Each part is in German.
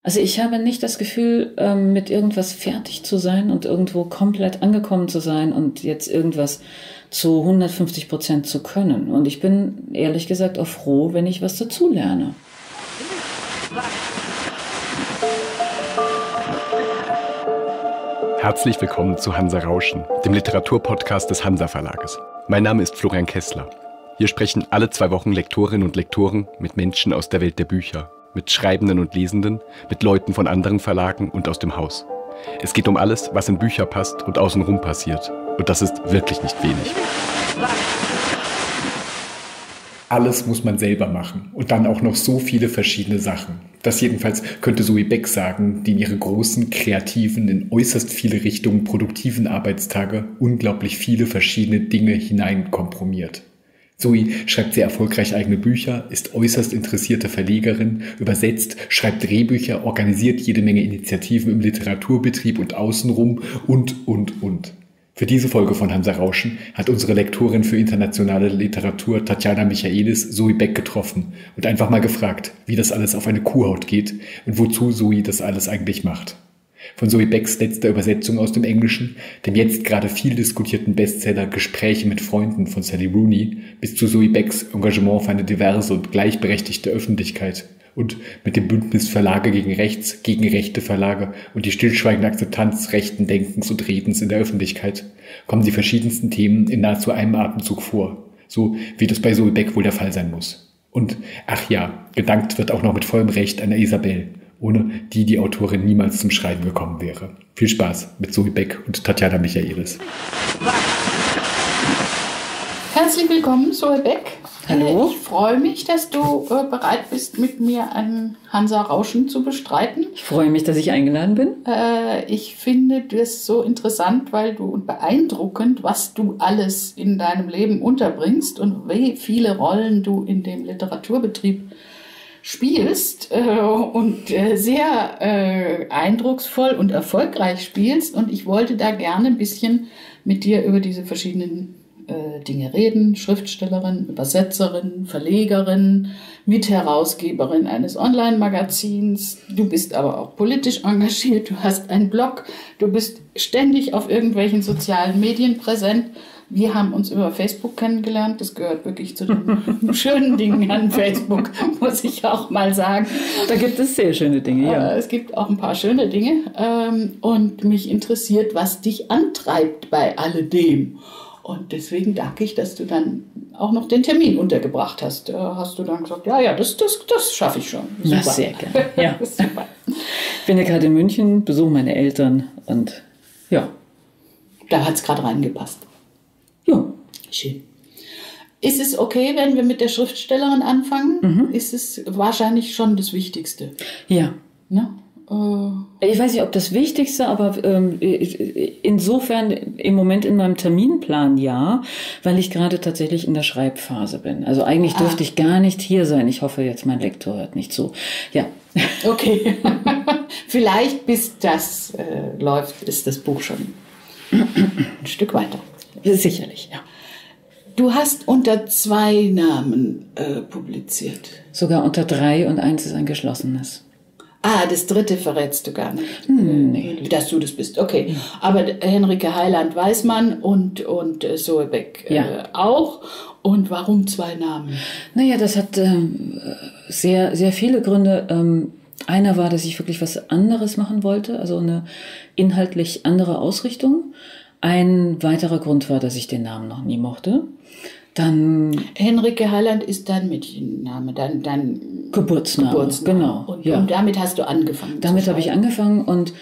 Also ich habe nicht das Gefühl, mit irgendwas fertig zu sein und irgendwo komplett angekommen zu sein und jetzt irgendwas zu 150% zu können. Und ich bin ehrlich gesagt auch froh, wenn ich was dazu lerne. Herzlich willkommen zu Hansa Rauschen, dem Literaturpodcast des Hansa Verlages. Mein Name ist Florian Kessler. Hier sprechen alle 2 Wochen Lektorinnen und Lektoren mit Menschen aus der Welt der Bücher, mit Schreibenden und Lesenden, mit Leuten von anderen Verlagen und aus dem Haus. Es geht um alles, was in Bücher passt und außenrum passiert. Und das ist wirklich nicht wenig. Alles muss man selber machen und dann auch noch so viele verschiedene Sachen. Das jedenfalls könnte Zoe Beck sagen, die in ihre großen, kreativen, in äußerst viele Richtungen produktiven Arbeitstage unglaublich viele verschiedene Dinge hineinkomprimiert. Zoe schreibt sehr erfolgreich eigene Bücher, ist äußerst interessierte Verlegerin, übersetzt, schreibt Drehbücher, organisiert jede Menge Initiativen im Literaturbetrieb und außenrum und. Für diese Folge von Hansa Rauschen hat unsere Lektorin für internationale Literatur Tatjana Michaelis Zoe Beck getroffen und einfach mal gefragt, wie das alles auf eine Kuhhaut geht und wozu Zoe das alles eigentlich macht. Von Zoe Becks letzter Übersetzung aus dem Englischen, dem jetzt gerade viel diskutierten Bestseller Gespräche mit Freunden von Sally Rooney, bis zu Zoe Becks Engagement für eine diverse und gleichberechtigte Öffentlichkeit und mit dem Bündnis Verlage gegen Rechts, gegen rechte Verlage und die stillschweigende Akzeptanz rechten Denkens und Redens in der Öffentlichkeit, kommen die verschiedensten Themen in nahezu einem Atemzug vor, so wie das bei Zoe Beck wohl der Fall sein muss. Und, ach ja, gedankt wird auch noch mit vollem Recht einer Isabel, ohne die Autorin niemals zum Schreiben gekommen wäre. Viel Spaß mit Zoe Beck und Tatjana Michaelis. Herzlich willkommen, Zoe Beck. Hallo. Ich freue mich, dass du bereit bist, mit mir ein Hansa Rauschen zu bestreiten. Ich freue mich, dass ich eingeladen bin. Ich finde das so interessant, und beeindruckend, was du alles in deinem Leben unterbringst und wie viele Rollen du in dem Literaturbetrieb spielst und sehr eindrucksvoll und erfolgreich spielst. Und ich wollte da gerne ein bisschen mit dir über diese verschiedenen Dinge reden. Schriftstellerin, Übersetzerin, Verlegerin, Mitherausgeberin eines Online-Magazins. Du bist aber auch politisch engagiert. Du hast einen Blog. Du bist ständig auf irgendwelchen sozialen Medien präsent. Wir haben uns über Facebook kennengelernt. Das gehört wirklich zu den schönen Dingen an Facebook, muss ich auch mal sagen. Da gibt es sehr schöne Dinge, ja. Es gibt auch ein paar schöne Dinge. Und mich interessiert, was dich antreibt bei alledem. Und deswegen danke ich, dass du dann auch noch den Termin untergebracht hast. Hast du dann gesagt, ja, das schaffe ich schon. Super. Na, sehr gerne. Ja. Super. Ich bin ja gerade in München, besuche meine Eltern und ja. Da hat es gerade reingepasst. Ja. Schön. Ist es okay, wenn wir mit der Schriftstellerin anfangen? Mhm. Ist es wahrscheinlich schon das Wichtigste? Ja. Ne? Ich weiß nicht, ob das Wichtigste, aber insofern im Moment in meinem Terminplan ja, weil ich gerade tatsächlich in der Schreibphase bin. Also eigentlich dürfte ich gar nicht hier sein. Ich hoffe jetzt, mein Lektor hört nicht zu. Ja. Okay. Vielleicht bis das läuft, ist das Buch schon ein Stück weiter. Sicherlich, ja. Du hast unter 2 Namen publiziert. Sogar unter 3 und 1 ist ein geschlossenes. Das 3. verrätst du gar nicht. Nee. Dass du das bist, okay. Aber Henrike Heiland weiß man und Zoe Beck auch. Und warum 2 Namen? Naja, das hat sehr, sehr viele Gründe. Einer war, dass ich wirklich was anderes machen wollte, also eine inhaltlich andere Ausrichtung. Ein weiterer Grund war, dass ich den Namen noch nie mochte. Dann Henrike Heiland ist dein Mädchenname, dein Geburtsname. Genau. Und damit hast du angefangen. Damit habe ich angefangen und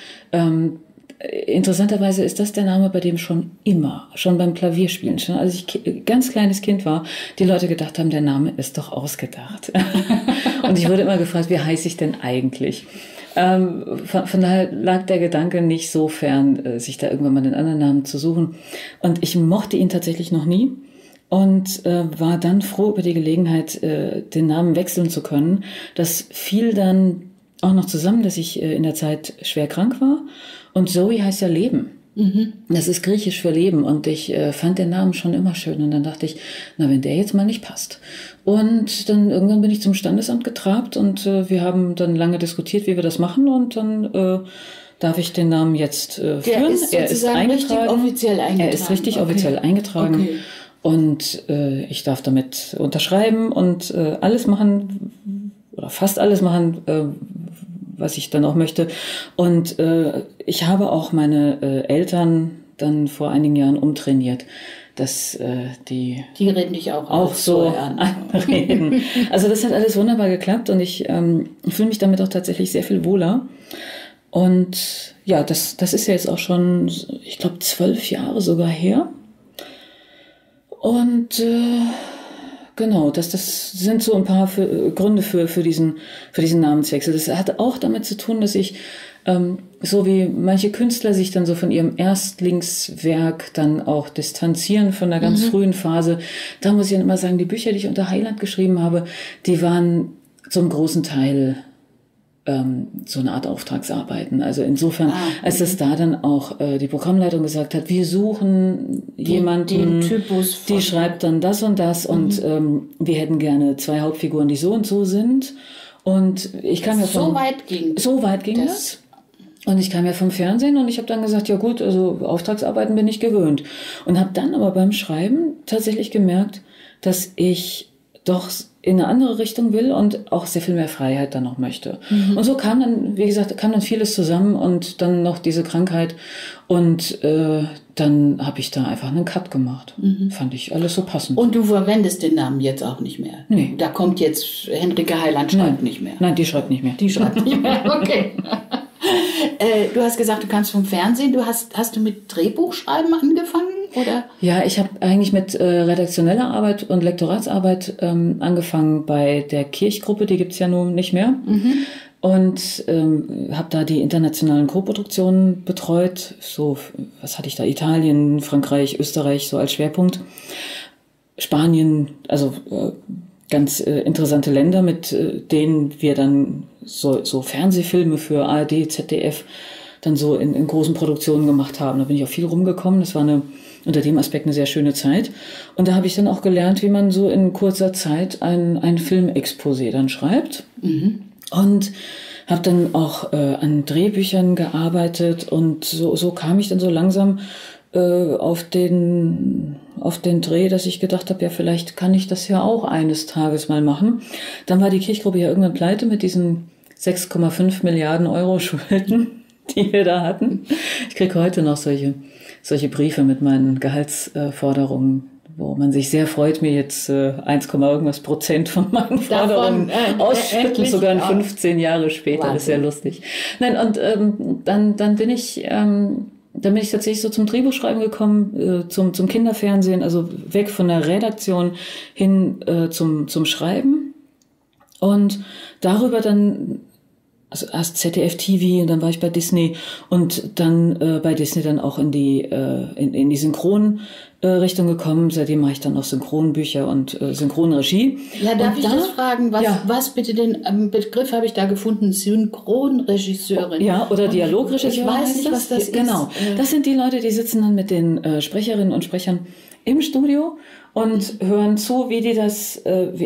interessanterweise ist das der Name, bei dem schon beim Klavierspielen, schon als ich ganz kleines Kind war, die Leute gedacht haben, der Name ist doch ausgedacht. Und ich wurde immer gefragt, wie heiße ich denn eigentlich? Von daher lag der Gedanke nicht so fern, sich da irgendwann mal einen anderen Namen zu suchen. Und ich mochte ihn tatsächlich noch nie. Und war dann froh über die Gelegenheit, den Namen wechseln zu können. Das fiel dann auch noch zusammen, dass ich in der Zeit schwer krank war. Und Zoe heißt ja Leben. Das ist griechisch für Leben und ich fand den Namen schon immer schön und dann dachte ich, na, wenn der jetzt mal nicht passt. Und dann irgendwann bin ich zum Standesamt getrabt und wir haben dann lange diskutiert, wie wir das machen und dann darf ich den Namen jetzt führen. Er ist richtig offiziell eingetragen. Er ist richtig offiziell eingetragen. Okay. Und ich darf damit unterschreiben und alles machen oder fast alles machen, was ich dann auch möchte. Und ich habe auch meine Eltern dann vor einigen Jahren umtrainiert, dass die reden dich auch so anreden. Also das hat alles wunderbar geklappt und ich fühle mich damit auch tatsächlich sehr viel wohler. Und ja, das ist ja jetzt auch schon, ich glaube, 12 Jahre sogar her. Und genau, das sind so ein paar Gründe für diesen Namenswechsel. Das hat auch damit zu tun, dass ich, so wie manche Künstler sich dann so von ihrem Erstlingswerk dann auch distanzieren von einer ganz frühen Phase, da muss ich dann immer sagen, die Bücher, die ich unter Heiland geschrieben habe, die waren zum großen Teil so eine Art Auftragsarbeiten. Also insofern, als es da dann auch die Programmleitung gesagt hat, wir suchen jemanden, Typus die schreibt dann das und das und wir hätten gerne 2 Hauptfiguren, die so und so sind. Und ich kam ja so weit ging das. Und ich kam ja vom Fernsehen und ich habe dann gesagt, ja gut, also Auftragsarbeiten bin ich gewöhnt. Und habe dann aber beim Schreiben tatsächlich gemerkt, dass ich doch in eine andere Richtung will und auch sehr viel mehr Freiheit dann noch möchte. Und so kam dann, wie gesagt, vieles zusammen und dann noch diese Krankheit und dann habe ich da einfach einen Cut gemacht. Fand ich alles so passend. Und du verwendest den Namen jetzt auch nicht mehr? Nee. Da kommt jetzt Henrike Heiland schreibt nicht mehr? Nein, die schreibt nicht mehr. Die schreibt nicht mehr, okay. Du hast gesagt, du kannst vom Fernsehen. Hast du mit Drehbuchschreiben angefangen? Oder? Ja, ich habe eigentlich mit redaktioneller Arbeit und Lektoratsarbeit angefangen bei der Kirchgruppe, die gibt's ja nun nicht mehr. Und habe da die internationalen Co-Produktionen betreut. So, was hatte ich da? Italien, Frankreich, Österreich so als Schwerpunkt. Spanien, also ganz interessante Länder, mit denen wir dann so Fernsehfilme für ARD, ZDF dann so in großen Produktionen gemacht haben. Da bin ich auch viel rumgekommen. Das war unter dem Aspekt eine sehr schöne Zeit. Und da habe ich dann auch gelernt, wie man so in kurzer Zeit ein Filmexposé dann schreibt. Und habe dann auch an Drehbüchern gearbeitet und so kam ich dann so langsam auf den Dreh, dass ich gedacht habe, ja, vielleicht kann ich das ja auch eines Tages mal machen. Dann war die Kirchgruppe ja irgendwann pleite mit diesen 6,5 Milliarden Euro Schulden, die wir da hatten. Ich kriege heute noch solche Briefe mit meinen Gehaltsforderungen, wo man sich sehr freut, mir jetzt 1, irgendwas % von meinen Forderungen ausschütten, sogar 15 Jahre später. Wahnsinn. Das ist ja lustig. Nein, und dann bin ich tatsächlich so zum Drehbuchschreiben gekommen, zum Kinderfernsehen, also weg von der Redaktion hin zum Schreiben. Und darüber dann, also erst ZDF TV und dann war ich bei Disney und dann bei Disney dann auch in die Synchronrichtung gekommen. Seitdem mache ich dann auch Synchronbücher und Synchronregie. Ja, darf ich das fragen? Was bitte, den Begriff habe ich da gefunden? Synchronregisseurin. Ja, oder Dialogregisseurin. Ich weiß nicht, was das ist. Genau. Das sind die Leute, die sitzen dann mit den Sprecherinnen und Sprechern im Studio und hören zu, wie die das,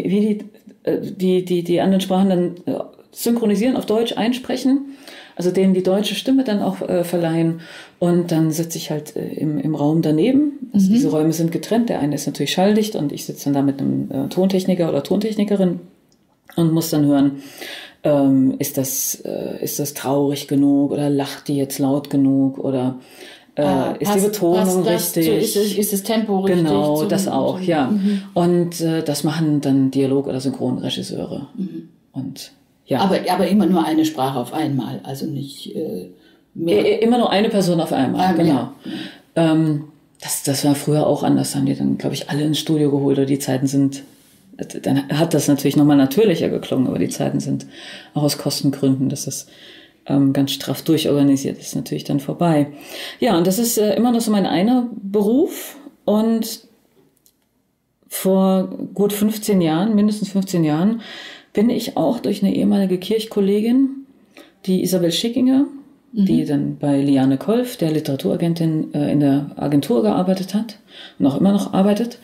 die anderen Sprachen dann synchronisieren, auf Deutsch einsprechen, also denen die deutsche Stimme dann auch verleihen. Und dann sitze ich halt im Raum daneben. Also diese Räume sind getrennt. Der eine ist natürlich schalldicht und ich sitze dann da mit einem Tontechniker oder Tontechnikerin und muss dann hören, ist das traurig genug oder lacht die jetzt laut genug oder ist die Betonung richtig? Ist das Tempo richtig? Genau, das auch, ja. Und das machen dann Dialog- oder Synchronregisseure. Und ja. Aber immer nur eine Sprache auf einmal, also nicht mehr. Immer nur eine Person auf einmal, genau. Ja. Das war früher auch anders, haben die dann, glaube ich, alle ins Studio geholt, oder die Zeiten sind, dann hat das natürlich nochmal natürlicher geklungen, aber die Zeiten sind auch aus Kostengründen, dass das ganz straff durchorganisiert ist, natürlich dann vorbei. Ja, und das ist immer noch so mein einer Beruf und vor gut 15 Jahren, mindestens 15 Jahren, bin ich auch durch eine ehemalige Kirchkollegin, die Isabel Schickinger, die dann bei Liane Kolf, der Literaturagentin, in der Agentur gearbeitet hat und auch immer noch arbeitet.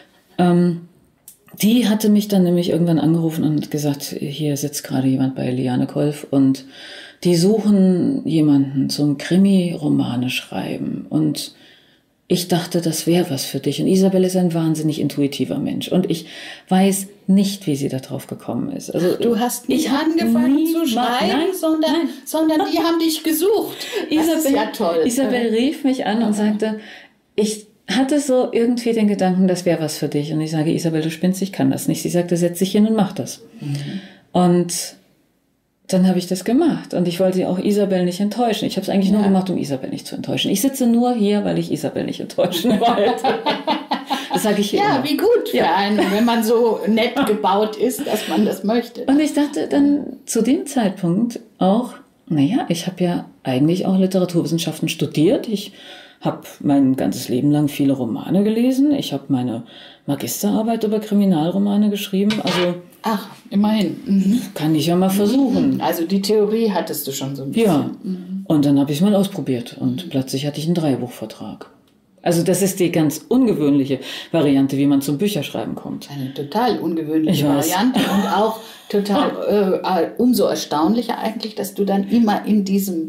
Die hatte mich dann nämlich irgendwann angerufen und gesagt, hier sitzt gerade jemand bei Liane Kolf und die suchen jemanden zum Krimi-Romane schreiben. Und ich dachte, das wäre was für dich. Und Isabel ist ein wahnsinnig intuitiver Mensch. Und ich weiß nicht, wie sie da drauf gekommen ist. Also, du hast nicht angefangen zu schreiben, sondern die haben dich gesucht. Das ist ja toll. Isabel rief mich an und sagte, ich hatte so irgendwie den Gedanken, das wäre was für dich. Und ich sage, Isabel, du spinnst, ich kann das nicht. Sie sagte, setz dich hin und mach das. Und dann habe ich das gemacht. Und ich wollte auch Isabel nicht enttäuschen. Ich habe es eigentlich nur gemacht, um Isabel nicht zu enttäuschen. Ich sitze nur hier, weil ich Isabel nicht enttäuschen wollte. Das sage ich hier immer. Wie gut für einen, wenn man so nett gebaut ist, dass man das möchte. Und ich dachte dann zu dem Zeitpunkt auch, naja, ich habe ja eigentlich auch Literaturwissenschaften studiert. Ich habe mein ganzes Leben lang viele Romane gelesen. Ich habe meine Magisterarbeit über Kriminalromane geschrieben. Also ach, immerhin. Kann ich ja mal versuchen. Also die Theorie hattest du schon so ein bisschen. Ja, und dann habe ich es mal ausprobiert und plötzlich hatte ich einen Drehbuchvertrag. Also das ist die ganz ungewöhnliche Variante, wie man zum Bücherschreiben kommt. Eine total ungewöhnliche Variante und auch total umso erstaunlicher eigentlich, dass du dann immer in diesem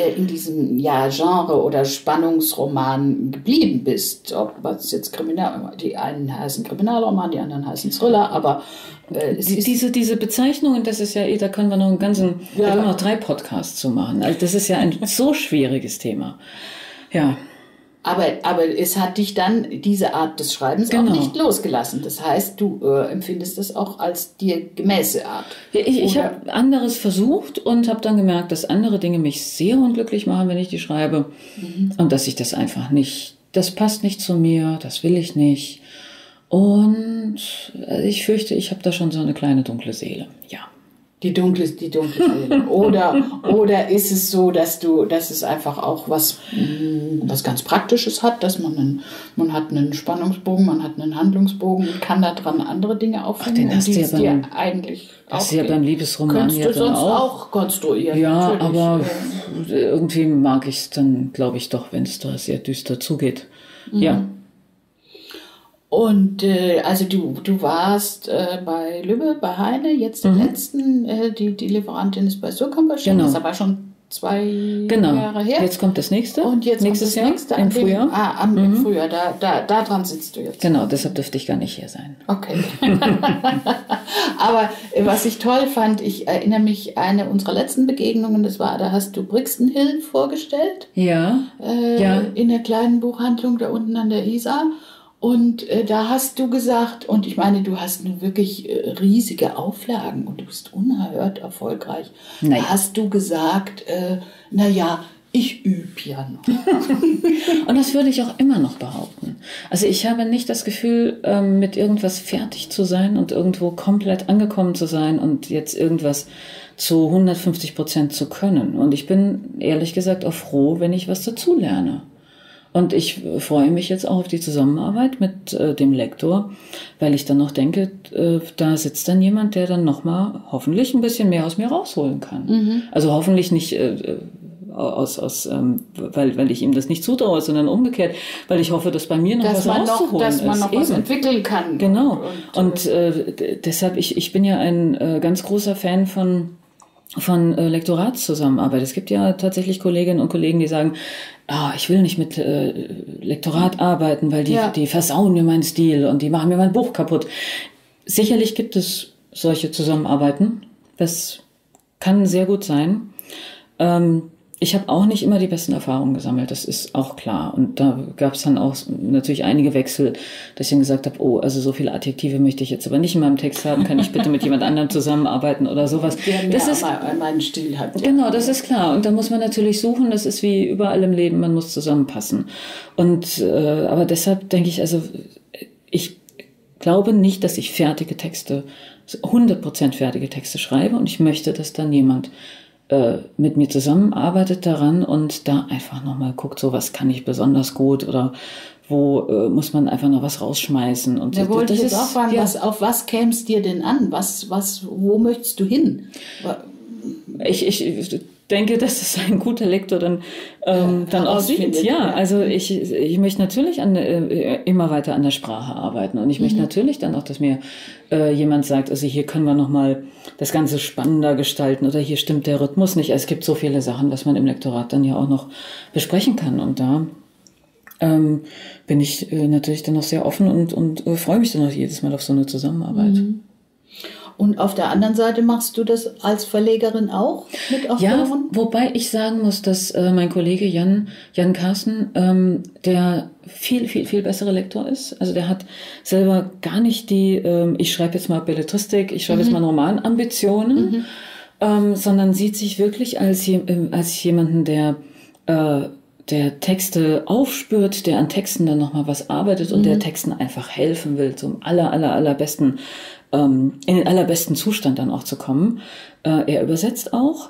Genre oder Spannungsroman geblieben bist. Ob was jetzt die einen heißen Kriminalroman, die anderen heißen Thriller, aber diese Bezeichnungen, das ist ja, da können wir noch da können wir noch 3 Podcasts zu machen. Also das ist ja ein so schwieriges Thema. Ja. Aber es hat dich dann, diese Art des Schreibens, auch nicht losgelassen. Das heißt, du empfindest es auch als dir gemäße Art. Ich habe anderes versucht und habe dann gemerkt, dass andere Dinge mich sehr unglücklich machen, wenn ich die schreibe. Und dass ich das einfach nicht, das passt nicht zu mir, das will ich nicht. Und ich fürchte, ich habe da schon so eine kleine dunkle Seele, ja. Die dunkle Seele. Oder ist es so, dass es einfach auch was ganz Praktisches hat, dass man hat einen Spannungsbogen, man hat einen Handlungsbogen und kann da dran andere Dinge auffinden, die es dir eigentlich auch das ist ja beim Liebesroman könntest du sonst auch konstruieren. Ja, natürlich. Aber irgendwie mag ich es dann, glaube ich, doch, wenn es da sehr düster zugeht. Ja. Und also du warst bei Lübbe, bei Heine, jetzt im letzten, die Lieferantin ist bei Surkamp erschienen, das ist aber schon 2 Jahre her. Jetzt kommt das nächste. Und jetzt nächstes Jahr, im Frühjahr. Im Frühjahr, da dran sitzt du jetzt. Genau, deshalb dürfte ich gar nicht hier sein. Okay. Aber was ich toll fand, ich erinnere mich, eine unserer letzten Begegnungen, da hast du Brixton Hill vorgestellt. Ja. In der kleinen Buchhandlung da unten an der Isar. Und da hast du gesagt, und ich meine, du hast nun wirklich riesige Auflagen und du bist unerhört erfolgreich. Naja. Da hast du gesagt, ich übe ja noch. Und das würde ich auch immer noch behaupten. Also ich habe nicht das Gefühl, mit irgendwas fertig zu sein und irgendwo komplett angekommen zu sein und jetzt irgendwas zu 150% zu können. Und ich bin ehrlich gesagt auch froh, wenn ich was dazu lerne. Und ich freue mich jetzt auch auf die Zusammenarbeit mit dem Lektor, weil ich dann noch denke, da sitzt dann jemand, der dann nochmal hoffentlich ein bisschen mehr aus mir rausholen kann. Also hoffentlich nicht weil ich ihm das nicht zutraue, sondern umgekehrt, weil ich hoffe, dass bei mir noch was rauszuholen ist. Dass man noch was entwickeln kann. Genau. Und deshalb, ich bin ja ein ganz großer Fan von Lektoratszusammenarbeit. Es gibt ja tatsächlich Kolleginnen und Kollegen, die sagen, ich will nicht mit Lektorat arbeiten, weil die versauen mir meinen Stil und die machen mir mein Buch kaputt. Sicherlich gibt es solche Zusammenarbeiten. Das kann sehr gut sein. Ich habe auch nicht immer die besten Erfahrungen gesammelt, das ist auch klar. Und da gab es dann auch natürlich einige Wechsel, dass ich dann gesagt habe, also so viele Adjektive möchte ich jetzt aber nicht in meinem Text haben, kann ich bitte mit jemand anderem zusammenarbeiten oder sowas. Das ist meinen Stil hat. Genau, das ist klar. Und da muss man natürlich suchen, das ist wie überall im Leben, man muss zusammenpassen. Und aber deshalb denke ich, also ich glaube nicht, dass ich 100% fertige Texte schreibe und ich möchte, dass dann jemand mit mir zusammenarbeitet daran und da einfach nochmal guckt, so was kann ich besonders gut oder wo muss man einfach noch was rausschmeißen. Und da wollte ich jetzt auch fragen, auf was käme es dir denn an? Wo möchtest du hin? denke, dass es ein guter Lektor dann auch sieht. Ja, also ich möchte natürlich immer weiter an der Sprache arbeiten und ich möchte natürlich dann auch, dass mir jemand sagt, also hier können wir nochmal das Ganze spannender gestalten oder hier stimmt der Rhythmus nicht. Es gibt so viele Sachen, was man im Lektorat dann ja auch noch besprechen kann und da bin ich natürlich dann noch sehr offen und freue mich dann auch jedes Mal auf so eine Zusammenarbeit. Mhm. Und auf der anderen Seite machst du das als Verlegerin auch mit Autoren? Ja, wobei ich sagen muss, dass mein Kollege Jan Carsten, der viel bessere Lektor ist. Also der hat selber gar nicht die, ich schreibe jetzt mal Belletristik, ich schreibe jetzt mal Romanambitionen, sondern sieht sich wirklich als jemanden, der Texte aufspürt, der an Texten dann nochmal was arbeitet und der Texten einfach helfen will, zum allerbesten, in den allerbesten Zustand dann auch zu kommen. Er übersetzt auch.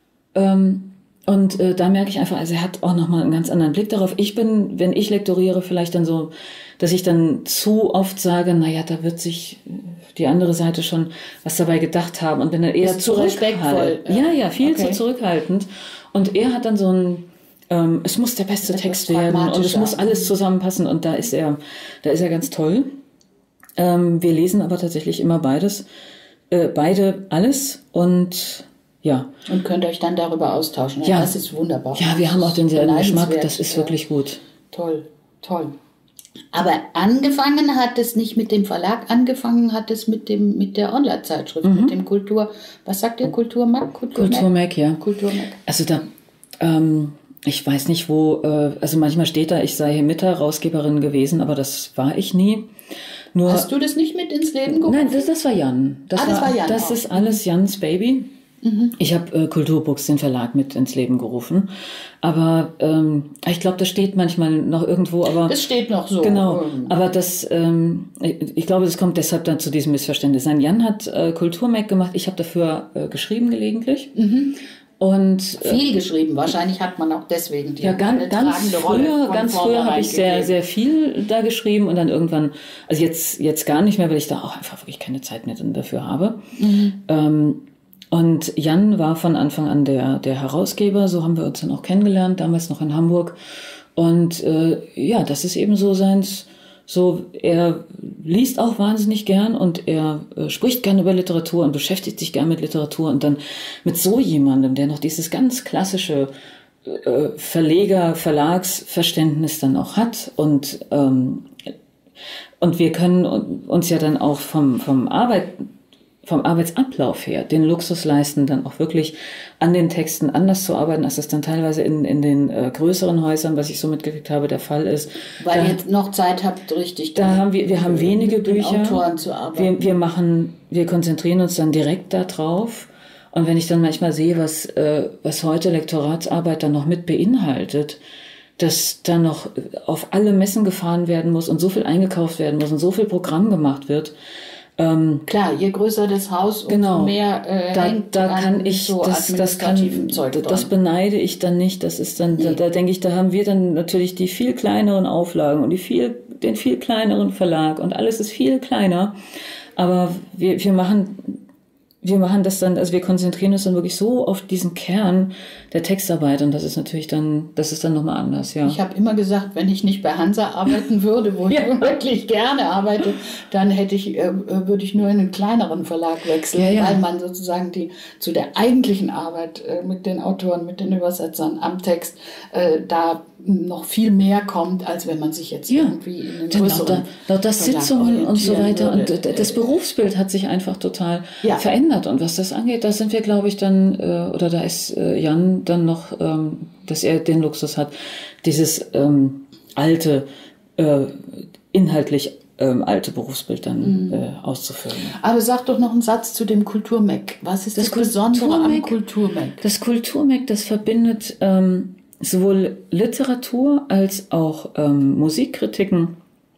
Und da merke ich einfach, also er hat auch nochmal einen ganz anderen Blick darauf. Ich bin, wenn ich lektoriere, vielleicht dann so, dass ich dann zu oft sage, naja, da wird sich die andere Seite schon was dabei gedacht haben und bin dann eher zurückhaltend. Ja, viel zu zurückhaltend. Und er hat dann so ein, es muss der beste Text werden und es muss alles zusammenpassen und da ist er ganz toll. Wir lesen aber tatsächlich immer beide alles und ja. Und könnt euch dann darüber austauschen. Ja. Das ist wunderbar. Ja, wir haben auch denselben Geschmack, das ist wirklich gut. Toll. Aber angefangen hat es nicht mit dem Verlag, angefangen hat es mit der Online-Zeitschrift, mit dem was sagt ihr, Kulturmag? Kulturmag, ja. Kulturmag. Also da, ich weiß nicht wo, also manchmal steht da, ich sei Mitherausgeberin gewesen, aber das war ich nie. Nur, hast du das nicht mit ins Leben gerufen? Nein, das war Jan. Das war Jan. Das ist alles Jans Baby. Ich habe Kulturbooks, den Verlag, mit ins Leben gerufen. Aber ich glaube, das steht manchmal noch irgendwo. Aber das steht noch so. Genau. Aber das, ich glaube, das kommt deshalb dann zu diesem Missverständnis. Nein, Jan hat Kulturmag gemacht. Ich habe dafür geschrieben gelegentlich. Und viel geschrieben. Wahrscheinlich hat man auch deswegen die ganz früher habe ich sehr viel da geschrieben und dann irgendwann, also jetzt gar nicht mehr, weil ich da auch einfach wirklich keine Zeit mehr dafür habe. Und Jan war von Anfang an der Herausgeber, so haben wir uns dann auch kennengelernt, damals noch in Hamburg. Und das ist eben so seins. So, er liest auch wahnsinnig gern und er spricht gern über Literatur und beschäftigt sich gern mit Literatur und dann mit so jemandem, der noch dieses ganz klassische Verlagsverständnis dann auch hat und wir können uns ja dann auch vom Arbeitsablauf her den Luxus leisten, dann auch wirklich an den Texten anders zu arbeiten, als das dann teilweise in den größeren Häusern, was ich so mitgekriegt habe, der Fall ist. Weil ihr jetzt noch Zeit habt, richtig. Wir haben wenige Bücher. Autoren zu arbeiten. Wir konzentrieren uns dann direkt da drauf. Und wenn ich dann manchmal sehe, was heute Lektoratsarbeit dann noch mit beinhaltet, dass dann noch auf alle Messen gefahren werden muss und so viel eingekauft werden muss und so viel Programm gemacht wird. Klar, je größer das Haus, umso mehr da kann ich so administrativen Zeug dran. Das beneide ich dann nicht. Das ist dann, da denke ich, da haben wir dann natürlich die viel kleineren Auflagen und den viel kleineren Verlag und alles ist viel kleiner. Aber wir machen das dann, also wir konzentrieren uns dann wirklich so auf diesen Kern der Textarbeit und das ist dann nochmal anders, ja. Ich habe immer gesagt, wenn ich nicht bei Hansa arbeiten würde, wo ich wirklich gerne arbeite, dann würde ich nur in einen kleineren Verlag wechseln, weil man sozusagen zu der eigentlichen Arbeit mit den Autoren, mit den Übersetzern am Text da noch viel mehr kommt, als wenn man sich jetzt irgendwie in einen größeren das Sitzungen und so weiter würde. Und das Berufsbild hat sich einfach total verändert und was das angeht, da sind wir, glaube ich, dann, oder da ist Jan dann noch, dass er den Luxus hat, dieses alte, inhaltlich alte Berufsbild dann auszufüllen. Aber sag doch noch einen Satz zu dem Kulturmag. Was ist das Besondere am Kulturmag? Das Kulturmag, das verbindet sowohl Literatur als auch Musikkritiken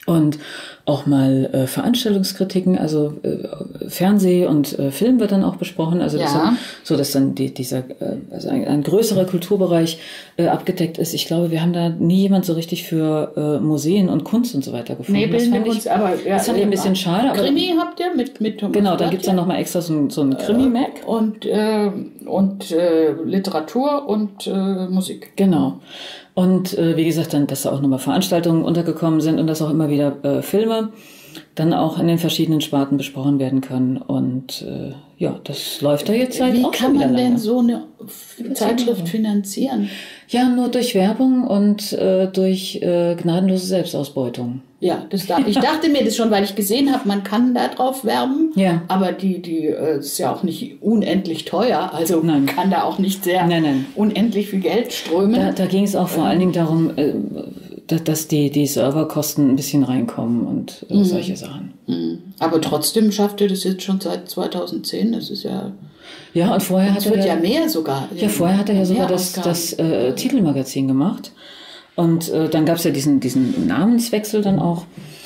Und auch mal Veranstaltungskritiken, also Fernseh und Film wird dann auch besprochen, also dass dann also ein größerer Kulturbereich abgedeckt ist. Ich glaube, wir haben da nie jemand so richtig für Museen und Kunst und so weiter gefunden. Nee, das fand ich ein bisschen schade. Krimi habt ihr mit Thomas Genau, da gibt's dann nochmal extra so ein Krimi-Mac. Und Literatur und Musik. Genau. Und wie gesagt, dann, dass da auch nochmal Veranstaltungen untergekommen sind und dass auch immer wieder Filme dann auch in den verschiedenen Sparten besprochen werden können. Und das läuft da jetzt seit auch schon wieder lange. Wie kann man denn so eine Zeitschrift finanzieren? Ja, nur durch Werbung und durch gnadenlose Selbstausbeutung. Ja, ich dachte mir das schon, weil ich gesehen habe, man kann da drauf werben, aber die ist ja auch nicht unendlich teuer, also man kann da auch nicht sehr unendlich viel Geld strömen. Da ging es auch vor allen Dingen darum, dass die Serverkosten ein bisschen reinkommen und solche Sachen. Aber trotzdem schafft ihr das jetzt schon seit 2010, das ist ja... Ja, und vorher hat er ja mehr sogar. Ja, vorher hat er ja sogar das Titelmagazin gemacht. Und dann gab es ja diesen Namenswechsel dann auch.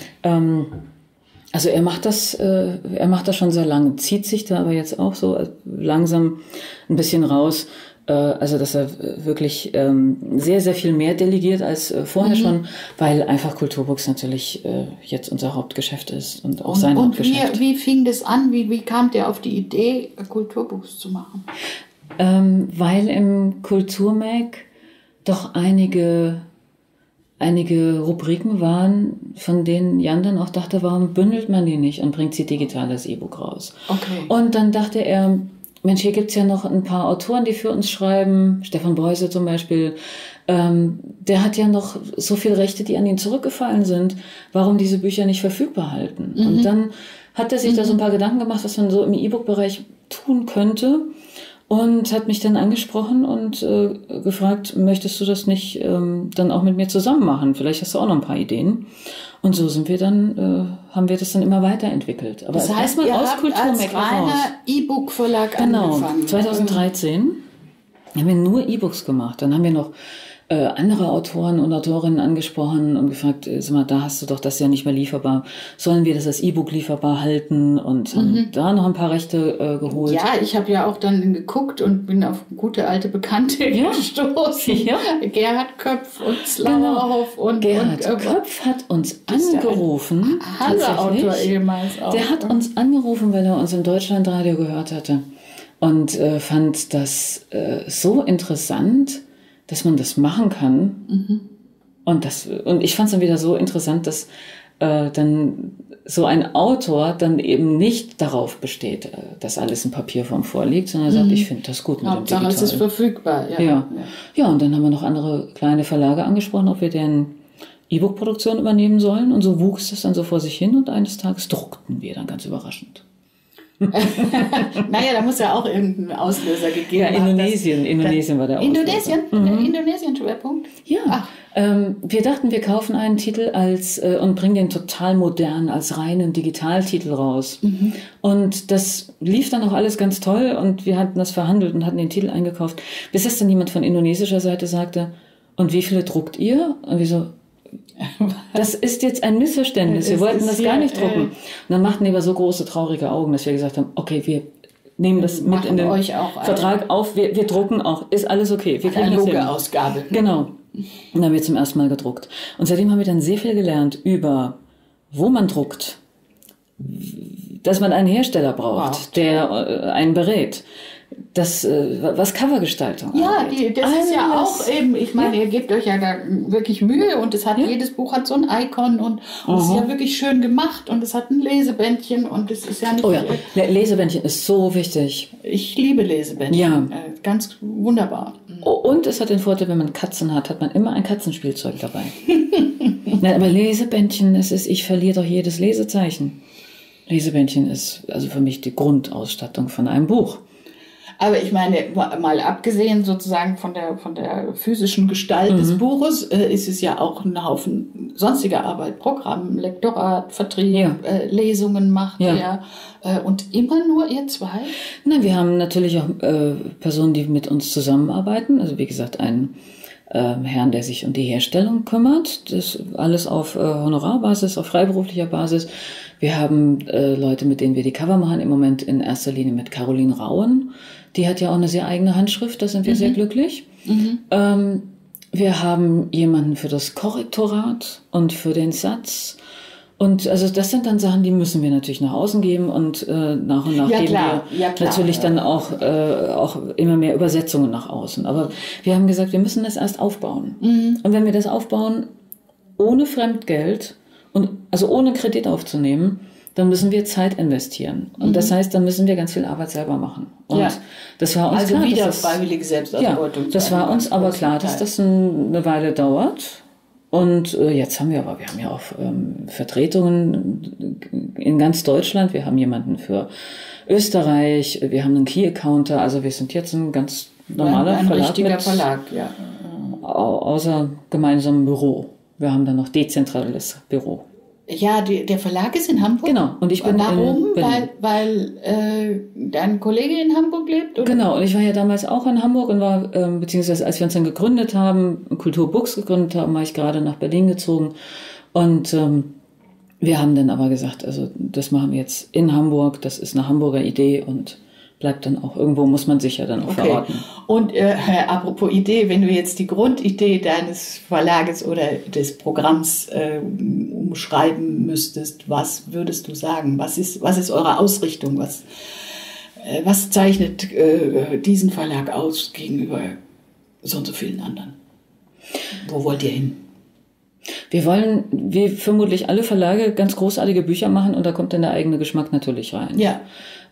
Also er macht das schon sehr lange, zieht sich da aber jetzt auch so langsam ein bisschen raus. Also dass er wirklich sehr, sehr viel mehr delegiert als vorher schon, weil einfach Kulturbooks natürlich jetzt unser Hauptgeschäft ist und auch sein Hauptgeschäft. Und wie fing das an? Wie kamt ihr auf die Idee, Kulturbooks zu machen? Weil im Kulturmag doch einige Rubriken waren, von denen Jan dann auch dachte, warum bündelt man die nicht und bringt sie digital als E-Book raus? Okay. Und dann dachte er, Mensch, hier gibt's ja noch ein paar Autoren, die für uns schreiben. Stefan Beuse zum Beispiel. Der hat ja noch so viele Rechte, die an ihn zurückgefallen sind. Warum diese Bücher nicht verfügbar halten? Und dann hat er sich da so ein paar Gedanken gemacht, was man so im E-Book-Bereich tun könnte. Und hat mich dann angesprochen und gefragt, möchtest du das nicht dann auch mit mir zusammen machen? Vielleicht hast du auch noch ein paar Ideen. Und so sind wir dann, haben wir das dann immer weiterentwickelt. Aber das heißt, ihr habt als reiner E-Book-Verlag angefangen. Genau, 2013 haben wir nur E-Books gemacht. Dann haben wir noch andere Autoren und Autorinnen angesprochen und gefragt, sag mal, da hast du doch das ja nicht mehr lieferbar. Sollen wir das als E-Book lieferbar halten? Und haben da noch ein paar Rechte geholt. Ja, ich habe ja auch dann geguckt und bin auf gute alte Bekannte gestoßen. Ja. Gerhard Köpf und Slauerhoff. Und Gerhard Köpf hat uns angerufen. Hansa-Autor ehemals auch. Der hat uns angerufen, weil er uns im Deutschlandradio gehört hatte. Und fand das so interessant, dass man das machen kann. Und ich fand es dann wieder so interessant, dass dann so ein Autor dann eben nicht darauf besteht, dass alles in Papierform vorliegt, sondern sagt, ich finde das gut mit dem Digital. Es ist verfügbar. Ja, und dann haben wir noch andere kleine Verlage angesprochen, ob wir deren E-Book-Produktion übernehmen sollen. Und so wuchs das dann so vor sich hin und eines Tages druckten wir dann ganz überraschend. Naja, da muss ja auch irgendein Auslöser gegeben haben. Indonesien war der Auslöser. Indonesien-Schwerpunkt? Ja. Wir dachten, wir kaufen einen Titel und bringen den total modern als reinen Digitaltitel raus. Und das lief dann auch alles ganz toll und wir hatten das verhandelt und hatten den Titel eingekauft, bis es dann jemand von indonesischer Seite sagte, und wie viele druckt ihr? Und wir so, das ist jetzt ein Missverständnis, wir wollten das gar nicht drucken. Und dann machten die aber so große, traurige Augen, dass wir gesagt haben, okay, wir nehmen das mit in den Vertrag auf, wir drucken auch, ist alles okay. Wir kriegen analoge Ausgabe. Genau. Und dann haben wir zum ersten Mal gedruckt. Und seitdem haben wir dann sehr viel gelernt über, wo man druckt, dass man einen Hersteller braucht, der einen berät. Was Covergestaltung angeht. Ja, das ist ja auch eben, ich meine, ihr gebt euch ja da wirklich Mühe und jedes Buch hat so ein Icon und es ist ja wirklich schön gemacht und es hat ein Lesebändchen und es ist ja nicht... Oh ja, Lesebändchen ist so wichtig. Ich liebe Lesebändchen, ganz wunderbar. Und es hat den Vorteil, wenn man Katzen hat, hat man immer ein Katzenspielzeug dabei. Nein, aber Lesebändchen, ich verliere doch jedes Lesezeichen. Lesebändchen ist also für mich die Grundausstattung von einem Buch. Aber ich meine, mal abgesehen sozusagen von der physischen Gestalt des Buches, ist es ja auch ein Haufen sonstiger Arbeit. Programm, Lektorat, Vertrieb, Lesungen macht ihr. Und immer nur ihr zwei? Nein, wir haben natürlich auch Personen, die mit uns zusammenarbeiten. Also wie gesagt, ein Herrn, der sich um die Herstellung kümmert. Das alles auf Honorarbasis, auf freiberuflicher Basis. Wir haben Leute, mit denen wir die Cover machen, im Moment in erster Linie mit Caroline Rauen. Die hat ja auch eine sehr eigene Handschrift, da sind wir sehr glücklich. Wir haben jemanden für das Korrektorat und für den Satz. Und also das sind dann Sachen, die müssen wir natürlich nach außen geben und nach und nach geben wir natürlich dann auch immer mehr Übersetzungen nach außen. Aber wir haben gesagt, wir müssen das erst aufbauen. Und wenn wir das aufbauen ohne Fremdgeld und also ohne Kredit aufzunehmen, dann müssen wir Zeit investieren. Und das heißt, dann müssen wir ganz viel Arbeit selber machen. Und das war uns also klar, wieder dass das, freiwillige Selbstausbeutung. Ja, das war uns aber klar, dass das eine Weile dauert. Und jetzt haben wir ja auch Vertretungen in ganz Deutschland. Wir haben jemanden für Österreich, wir haben einen Key-Accounter. Also wir sind jetzt ein ganz normaler ein Verlag. Richtiger Verlag, ja. Außer gemeinsamem Büro. Wir haben dann noch dezentrales Büro. Ja, der Verlag ist in Hamburg. Genau. Und ich bin Warum? in Berlin. Weil dein Kollege in Hamburg lebt? Oder? Genau. Und ich war ja damals auch in Hamburg und war, beziehungsweise als wir uns dann gegründet haben, Kulturbooks gegründet haben, war ich gerade nach Berlin gezogen. Und wir haben dann aber gesagt, also das machen wir jetzt in Hamburg. Das ist eine Hamburger Idee und bleibt dann auch irgendwo, muss man sich ja dann auch verorten. Und apropos Idee, wenn du jetzt die Grundidee deines Verlages oder des Programms umschreiben müsstest, was würdest du sagen? Was ist eure Ausrichtung? Was zeichnet diesen Verlag aus gegenüber so und so vielen anderen? Wo wollt ihr hin? Wir wollen, wie vermutlich alle Verlage, ganz großartige Bücher machen und da kommt dann der eigene Geschmack natürlich rein. Ja.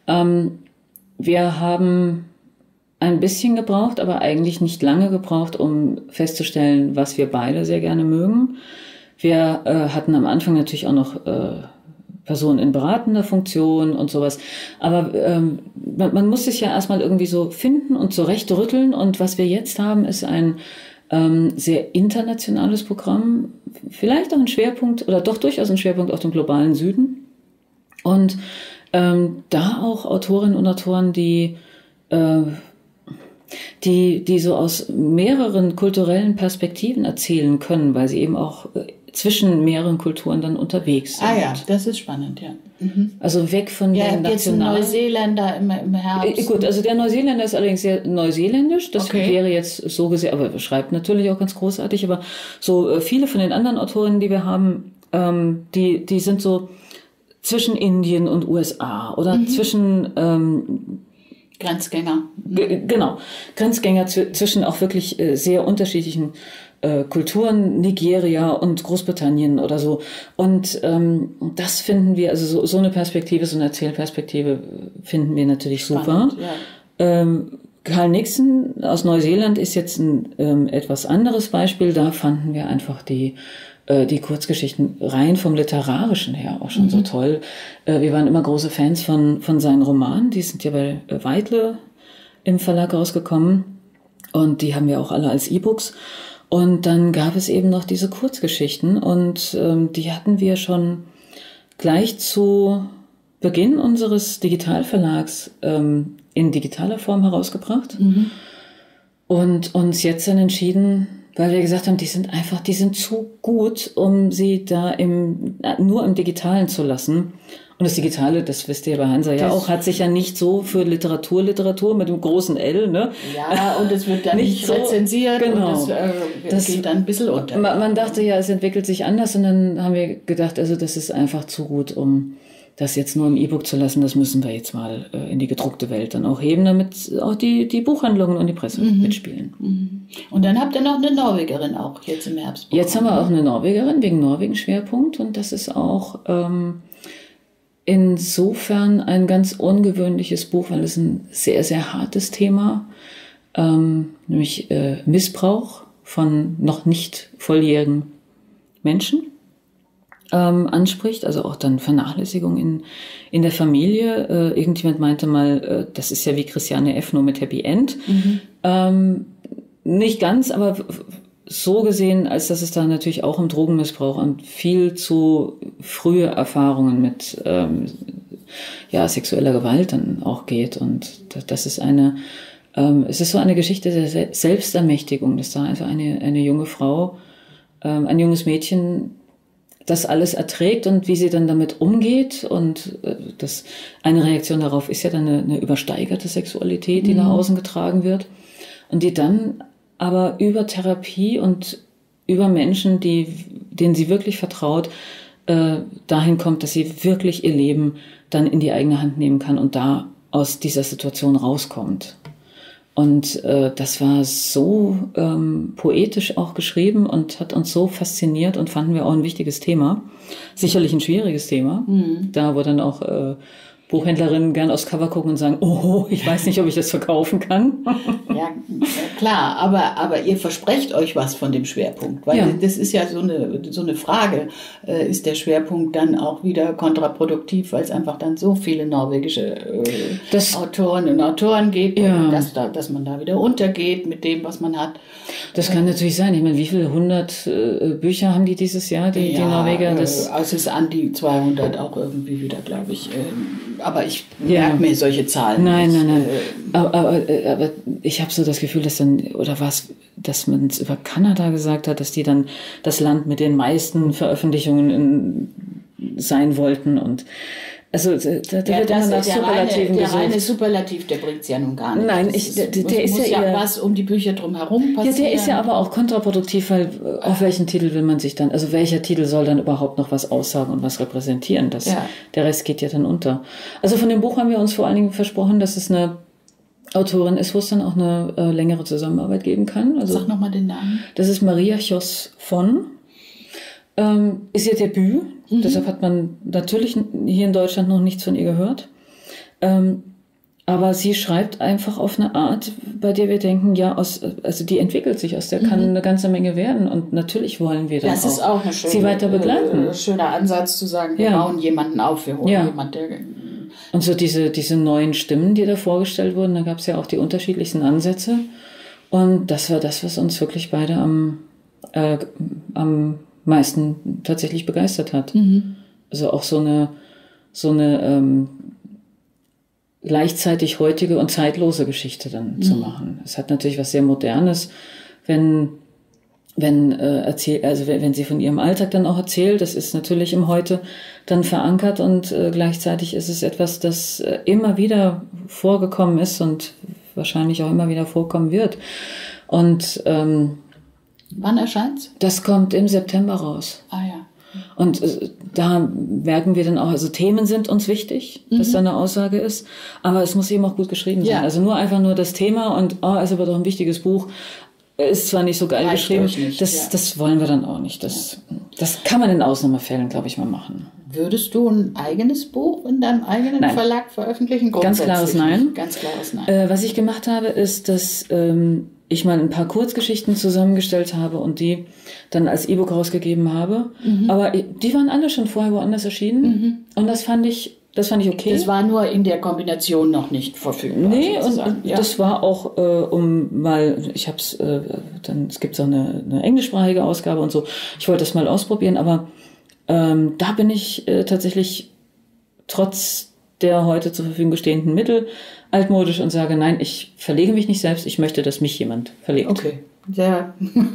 Wir haben ein bisschen gebraucht, aber eigentlich nicht lange gebraucht, um festzustellen, was wir beide sehr gerne mögen. Wir hatten am Anfang natürlich auch noch Personen in beratender Funktion und sowas. Aber man muss sich ja erstmal irgendwie so finden und zurechtrütteln. Und was wir jetzt haben, ist ein sehr internationales Programm. Vielleicht auch ein Schwerpunkt oder doch durchaus ein Schwerpunkt auf dem globalen Süden. Und da auch Autorinnen und Autoren, die so aus mehreren kulturellen Perspektiven erzählen können, weil sie eben auch zwischen mehreren Kulturen dann unterwegs sind. Ah ja, das ist spannend, ja. Also weg von den nationalen... jetzt ein Neuseeländer im Herbst. Gut, also der Neuseeländer ist allerdings sehr neuseeländisch. Das wäre jetzt so gesehen, aber schreibt natürlich auch ganz großartig. Aber so viele von den anderen Autorinnen, die wir haben, die sind so zwischen Indien und USA oder zwischen Grenzgänger. Genau, Grenzgänger zwischen auch wirklich sehr unterschiedlichen Kulturen, Nigeria und Großbritannien oder so. Und das finden wir, also so eine Perspektive, so eine Erzählperspektive finden wir natürlich spannend, super. Ja. Carl Nixon aus Neuseeland ist jetzt ein etwas anderes Beispiel. Da fanden wir einfach die Kurzgeschichten rein vom Literarischen her auch schon so toll. Wir waren immer große Fans von seinen Romanen. Die sind ja bei Weidle im Verlag rausgekommen. Und die haben wir auch alle als E-Books. Und dann gab es eben noch diese Kurzgeschichten. Und die hatten wir schon gleich zu Beginn unseres Digitalverlags in digitaler Form herausgebracht. Und uns jetzt dann entschieden, weil wir gesagt haben, die sind zu gut, um sie da nur im Digitalen zu lassen. Und das Digitale, das wisst ihr bei Hansa ja auch, hat sich ja nicht so für Literatur mit dem großen L, ne? Ja, und es wird dann nicht rezensiert, genau. Und das geht dann ein bisschen unter. Man dachte ja, es entwickelt sich anders und dann haben wir gedacht, also das ist einfach zu gut, um das jetzt nur im E-Book zu lassen. Das müssen wir jetzt mal in die gedruckte Welt dann auch heben, damit auch die Buchhandlungen und die Presse mitspielen. Und dann habt ihr noch eine Norwegerin auch jetzt im Herbst. Jetzt haben wir auch eine Norwegerin wegen Norwegen-Schwerpunkt und das ist auch insofern ein ganz ungewöhnliches Buch, weil es ein sehr, sehr hartes Thema, nämlich Missbrauch von noch nicht volljährigen Menschen anspricht, also auch dann Vernachlässigung in der Familie. Irgendjemand meinte mal, das ist ja wie Christiane F. nur mit Happy End. Nicht ganz, aber so gesehen, als dass es da natürlich auch um Drogenmissbrauch und viel zu frühe Erfahrungen mit sexueller Gewalt dann auch geht. Und das ist eine Es ist so eine Geschichte der Selbstermächtigung, dass da einfach eine junge Frau, ein junges Mädchen das alles erträgt und wie sie dann damit umgeht. Und das eine Reaktion darauf ist ja dann eine übersteigerte Sexualität, die nach außen getragen wird. Und die dann aber über Therapie und über Menschen, denen sie wirklich vertraut, dahin kommt, dass sie wirklich ihr Leben dann in die eigene Hand nehmen kann und da aus dieser Situation rauskommt. Und das war so poetisch auch geschrieben und hat uns so fasziniert und fanden wir auch ein wichtiges Thema. Sicherlich ein schwieriges Thema, da wo dann auch Buchhändlerinnen gern aufs Cover gucken und sagen, oh, ich weiß nicht, ob ich das verkaufen kann. Ja, klar, aber ihr versprecht euch was von dem Schwerpunkt, weil das ist ja so eine Frage, ist der Schwerpunkt dann auch wieder kontraproduktiv, weil es einfach dann so viele norwegische Autoren und Autoren gibt, dass man da wieder untergeht mit dem, was man hat. Das kann natürlich sein. Ich meine, wie viele 100 Bücher haben die dieses Jahr, die Norweger? Also es ist an die 200 auch irgendwie wieder, glaube ich. Aber ich merke mir solche Zahlen. Nein. Aber ich habe so das Gefühl, dass dass man es über Kanada gesagt hat, dass die dann das Land mit den meisten Veröffentlichungen sein wollten und also da wird man nach Superlativen gesucht. Der reine Superlativ, der bringt es ja nun gar nicht. Nein, der ist ja was um die Bücher drumherum passieren. Ja, der ist ja aber auch kontraproduktiv, weil auf welchen Titel will man sich dann, also welcher Titel soll dann überhaupt noch was aussagen und was repräsentieren? Der Rest geht ja dann unter. Also von dem Buch haben wir uns vor allen Dingen versprochen, dass es eine Autorin ist, wo es dann auch eine längere Zusammenarbeit geben kann. Also, sag nochmal den Namen. Das ist Maria Kjos von. Ist ihr Debüt, deshalb hat man natürlich hier in Deutschland noch nichts von ihr gehört. Aber sie schreibt einfach auf eine Art, bei der wir denken, also die entwickelt sich, aus der kann eine ganze Menge werden. Und natürlich wollen wir dann das ist auch eine schöne, sie weiter begleiten. Schöner Ansatz zu sagen, wir bauen jemanden auf, wir holen jemanden, der... Und so diese neuen Stimmen, die da vorgestellt wurden, da gab es ja auch die unterschiedlichsten Ansätze. Und das war das, was uns wirklich beide am meisten tatsächlich begeistert hat. Also auch so eine gleichzeitig heutige und zeitlose Geschichte dann zu machen. Es hat natürlich was sehr Modernes, wenn sie von ihrem Alltag dann auch erzählt. Das ist natürlich im Heute dann verankert und gleichzeitig ist es etwas, das immer wieder vorgekommen ist und wahrscheinlich auch immer wieder vorkommen wird. Und wann erscheint's? Das kommt im September raus. Ah ja. Und da merken wir dann auch, also Themen sind uns wichtig, dass da eine Aussage ist, aber es muss eben auch gut geschrieben sein. Also einfach nur das Thema und ist aber doch ein wichtiges Buch, ist zwar nicht so geil geschrieben, nicht, das wollen wir dann auch nicht. Das kann man in Ausnahmefällen, glaube ich, mal machen. Würdest du ein eigenes Buch in deinem eigenen Verlag veröffentlichen? Ganz klares Nein. Ganz klares Nein. Was ich gemacht habe, ist, dass ich mal ein paar Kurzgeschichten zusammengestellt habe und die dann als E-Book rausgegeben habe. Aber die waren alle schon vorher woanders erschienen. Und das fand ich okay. Das war nur in der Kombination noch nicht verfügbar. Nee, und das war auch, weil ich habe es, es gibt so eine englischsprachige Ausgabe und so. Ich wollte das mal ausprobieren, aber da bin ich tatsächlich trotz der heute zur Verfügung stehenden Mittel altmodisch und sage, nein, ich verlege mich nicht selbst, ich möchte, dass mich jemand verlegt. Okay, sehr,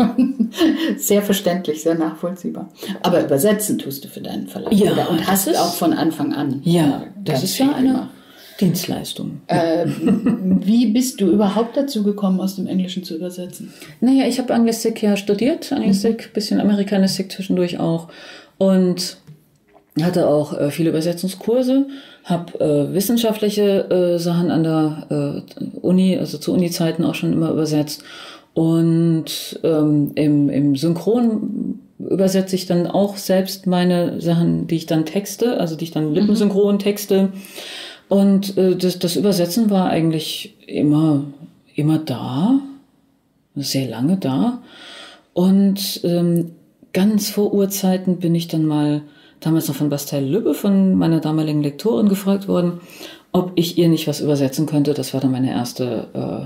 sehr verständlich, sehr nachvollziehbar. Aber übersetzen tust du für deinen Verlag, oder? Und hast du auch von Anfang an. Ja, das ist ja eine Dienstleistung. Wie bist du überhaupt dazu gekommen, aus dem Englischen zu übersetzen? Naja, ich habe Anglistik ja studiert, Anglistik, bisschen Amerikanistik zwischendurch auch und hatte auch viele Übersetzungskurse, habe wissenschaftliche Sachen an der Uni, also zu Uni-Zeiten auch schon immer übersetzt und im Synchron übersetze ich dann auch selbst meine Sachen, die ich dann texte, also die ich dann lippensynchron texte und das Übersetzen war eigentlich immer da, sehr lange da und ganz vor Urzeiten bin ich dann mal damals noch von Bastel Lübbe, von meiner damaligen Lektorin, gefragt worden, ob ich ihr nicht was übersetzen könnte. Das war dann meine erste...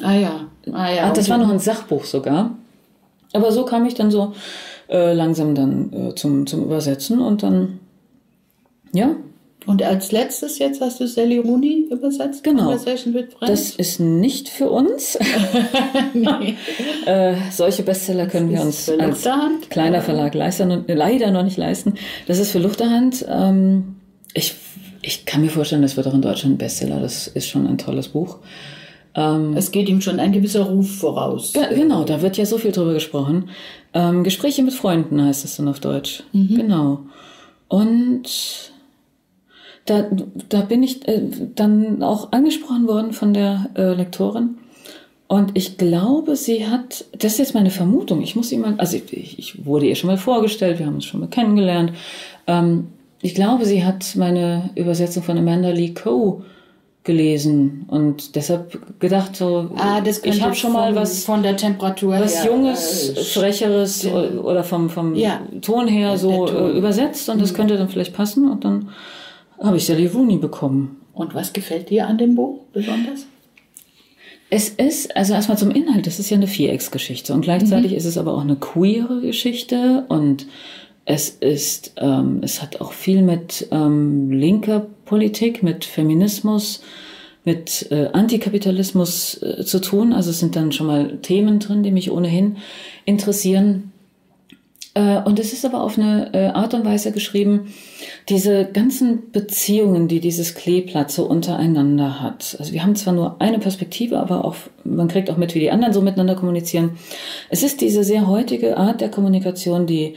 das war noch ein Sachbuch sogar. Aber so kam ich dann so langsam dann zum Übersetzen und dann, Und als letztes jetzt hast du Sally Rooney übersetzt? Genau. Conversation with Friends? Das ist nicht für uns. Nee. Solche Bestseller können wir uns für als Luchterhand. kleiner Verlag leider noch nicht leisten. Das ist für Luchterhand. Ich kann mir vorstellen, das wird auch in Deutschland ein Bestseller. Das ist schon ein tolles Buch. Es geht ihm schon ein gewisser Ruf voraus. Genau, da wird ja so viel drüber gesprochen. Gespräche mit Freunden heißt es dann auf Deutsch. Genau. Und da bin ich dann auch angesprochen worden von der Lektorin. Und ich glaube, sie hat, das ist jetzt meine Vermutung, ich wurde ihr schon mal vorgestellt, wir haben uns schon mal kennengelernt. Ich glaube, sie hat meine Übersetzung von Amanda Lee Coe gelesen und deshalb gedacht so, ich habe schon mal was von der Temperatur was her, Junges, Frecheres oder vom Ton her so übersetzt und das könnte dann vielleicht passen und dann habe ich Sally Rooney bekommen. Und was gefällt dir an dem Buch besonders? Es ist, also erstmal zum Inhalt, das ist ja eine Vierecksgeschichte und gleichzeitig ist es aber auch eine queere Geschichte und es hat auch viel mit linker Politik, mit Feminismus, mit Antikapitalismus zu tun. Also es sind dann schon mal Themen drin, die mich ohnehin interessieren. Und es ist aber auf eine Art und Weise geschrieben, diese ganzen Beziehungen, die dieses Kleeblatt so untereinander hat. Also wir haben zwar nur eine Perspektive, aber auch, man kriegt auch mit, wie die anderen so miteinander kommunizieren. Es ist diese sehr heutige Art der Kommunikation, die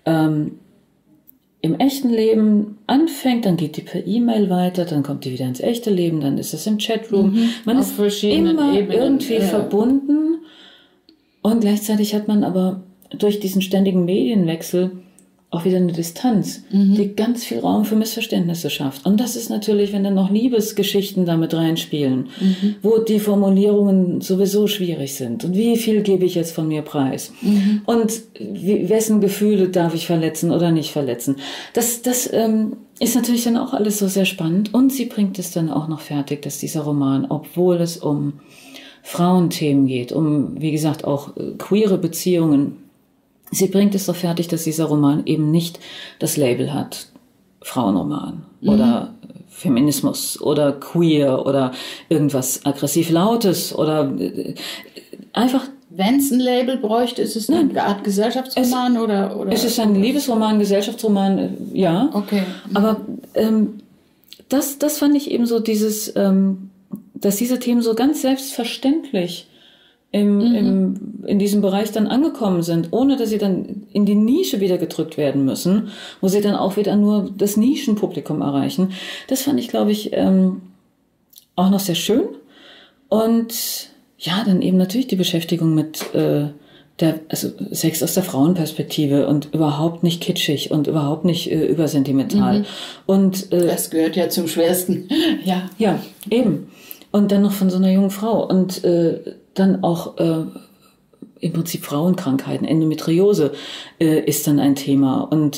im echten Leben anfängt, dann geht die per E-Mail weiter, dann kommt die wieder ins echte Leben, dann ist es im Chatroom. Man ist immer irgendwie verbunden und gleichzeitig hat man aber durch diesen ständigen Medienwechsel auch wieder eine Distanz, die ganz viel Raum für Missverständnisse schafft. Und das ist natürlich, wenn dann noch Liebesgeschichten damit reinspielen, wo die Formulierungen sowieso schwierig sind. Und wie viel gebe ich jetzt von mir preis? Und wessen Gefühle darf ich verletzen oder nicht verletzen? Das ist natürlich dann auch alles so sehr spannend. Und sie bringt es dann auch noch fertig, dass dieser Roman, obwohl es um Frauenthemen geht, um, wie gesagt, auch queere Beziehungen, sie bringt es so fertig, dass dieser Roman eben nicht das Label hat, Frauenroman oder Feminismus oder queer oder irgendwas aggressiv Lautes oder einfach. Wenn es ein Label bräuchte, ist es eine Art Gesellschaftsroman oder? Es ist ein Liebesroman, Gesellschaftsroman, ja. Okay. Aber das fand ich eben so dieses, dass diese Themen so ganz selbstverständlich in diesem Bereich dann angekommen sind, ohne dass sie dann in die Nische wieder gedrückt werden müssen, wo sie dann auch wieder nur das Nischenpublikum erreichen. Das fand ich, glaube ich, auch noch sehr schön. Und ja, dann eben natürlich die Beschäftigung mit also Sex aus der Frauenperspektive und überhaupt nicht kitschig und überhaupt nicht übersentimental. Und das gehört ja zum Schwersten. Ja, eben. Und dann noch von so einer jungen Frau und dann auch im Prinzip Frauenkrankheiten, Endometriose ist dann ein Thema und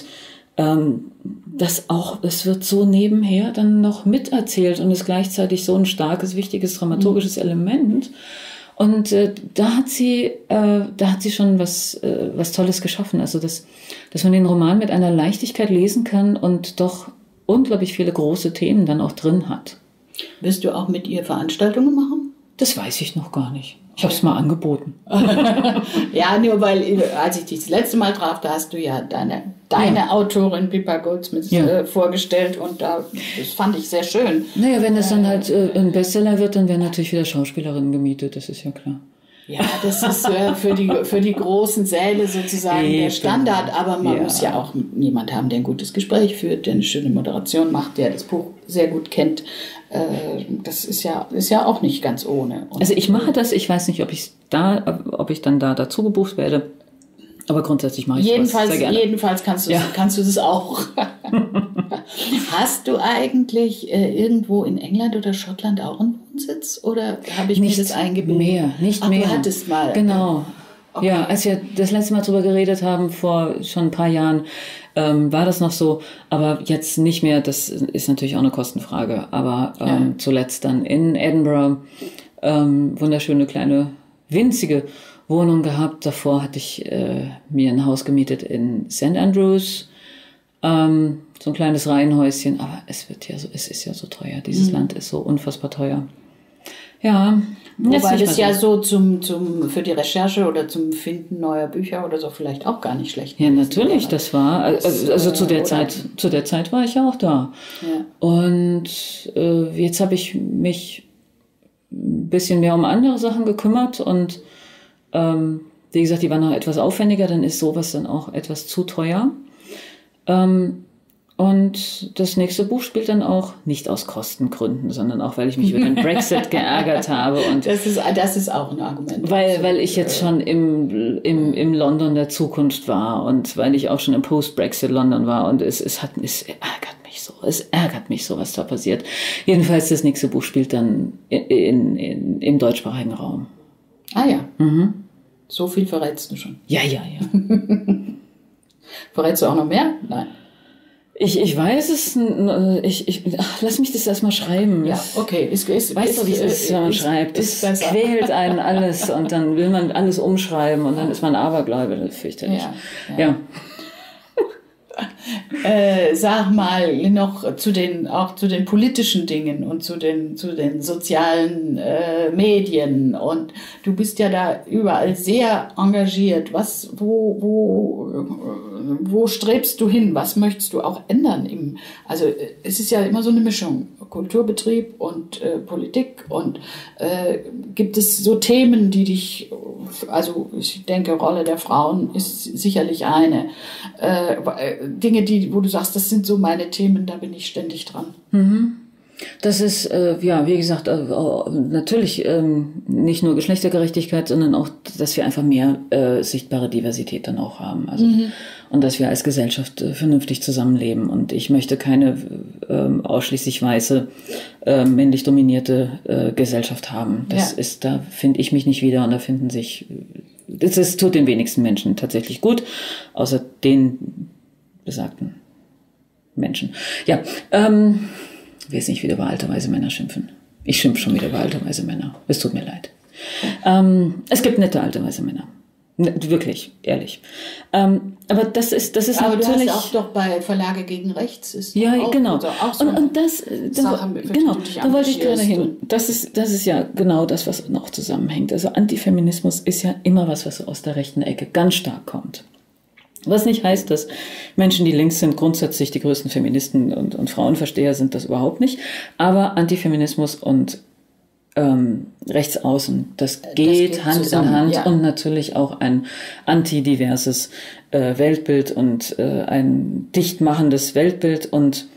es wird so nebenher dann noch miterzählt und ist gleichzeitig so ein starkes, wichtiges dramaturgisches Element und da hat sie schon was Tolles geschaffen, also dass man den Roman mit einer Leichtigkeit lesen kann und doch unglaublich viele große Themen dann auch drin hat. Wirst du auch mit ihr Veranstaltungen machen? Das weiß ich noch gar nicht. Ich habe es mal angeboten. Ja, nur weil, als ich dich das letzte Mal traf, da hast du ja deine Autorin Pippa Goldsmith vorgestellt und das fand ich sehr schön. Naja, wenn es dann halt ein Bestseller wird, dann werden natürlich wieder Schauspielerinnen gemietet, das ist ja klar. Ja, das ist für die großen Säle sozusagen der Standard, aber man muss ja auch jemand haben, der ein gutes Gespräch führt, der eine schöne Moderation macht, der das Buch sehr gut kennt. Das ist ja auch nicht ganz ohne. Und also ich mache das, ich weiß nicht, ob ich dann da dazu gebucht werde, aber grundsätzlich mache ich das sehr gerne. Jedenfalls kannst du das auch. Hast du eigentlich irgendwo in England oder Schottland auch einen Wohnsitz oder habe ich mir das eingebildet? Nicht mehr. Du hattest mal. Genau. Okay. Ja, als wir das letzte Mal drüber geredet haben, vor schon ein paar Jahren, war das noch so, aber jetzt nicht mehr. Das ist natürlich auch eine Kostenfrage. Aber zuletzt dann in Edinburgh wunderschöne kleine winzige Wohnung gehabt. Davor hatte ich mir ein Haus gemietet in St. Andrews. So ein kleines Reihenhäuschen, aber es ist ja so teuer. Dieses Land ist so unfassbar teuer. Ja. Wobei das ja so für die Recherche oder zum Finden neuer Bücher oder so vielleicht auch gar nicht schlecht ist. Ja, natürlich, das war, also zu der Zeit war ich ja auch da. Ja. Und jetzt habe ich mich ein bisschen mehr um andere Sachen gekümmert und wie gesagt, die waren noch etwas aufwendiger, dann ist sowas dann auch etwas zu teuer. Und das nächste Buch spielt dann auch nicht aus Kostengründen, sondern auch, weil ich mich über den Brexit geärgert habe. Und das ist auch ein Argument. Weil ich jetzt schon im London der Zukunft war und weil ich auch schon im Post-Brexit London war und es ärgert mich so, was da passiert. Jedenfalls, das nächste Buch spielt dann im deutschsprachigen Raum. Ah ja. So viel verrätst du schon. Ja. Verrätst du auch noch mehr? Nein. Ich weiß es, lass mich das erstmal schreiben. Ja, okay. Weißt du, wie es ist, wenn man schreibt? Es quält einen alles und dann will man alles umschreiben und dann ist man Abergläube, das fürchterlich. Ja. Sag mal noch zu den politischen Dingen und zu den sozialen Medien, und du bist ja da überall sehr engagiert. Wo strebst du hin? Was möchtest du auch ändern? Also es ist ja immer so eine Mischung, Kulturbetrieb und Politik, und gibt es so Themen, die dich, also ich denke, Rolle der Frauen ist sicherlich eine, Dinge, wo du sagst, das sind so meine Themen, da bin ich ständig dran. Das ist, wie gesagt, natürlich nicht nur Geschlechtergerechtigkeit, sondern auch, dass wir einfach mehr sichtbare Diversität dann auch haben. Also, und dass wir als Gesellschaft vernünftig zusammenleben. Und ich möchte keine ausschließlich weiße, männlich dominierte Gesellschaft haben. Das ist, da finde ich mich nicht wieder, und da finden sich, das tut den wenigsten Menschen tatsächlich gut, außer den besagten Menschen. Ja, ich will jetzt nicht wieder über alte weise Männer schimpfen. Ich schimpfe schon wieder über alte weise Männer. Es tut mir leid. Es gibt nette alte weise Männer. Wirklich, ehrlich. Aber das ist aber natürlich. Du hast auch doch bei Verlage gegen Rechts ist. Ja, auch, genau. Also auch so und das, Sachen, genau, da wollte ich gerade hin. Das ist ja genau das, was noch zusammenhängt. Also Antifeminismus ist ja immer was aus der rechten Ecke ganz stark kommt. Was nicht heißt, dass Menschen, die links sind, grundsätzlich die größten Feministen und Frauenversteher sind, das überhaupt nicht. Aber Antifeminismus und Rechtsaußen, das geht Hand zusammen, in Hand, ja. Und natürlich auch ein antidiverses Weltbild und ein dichtmachendes Weltbild, und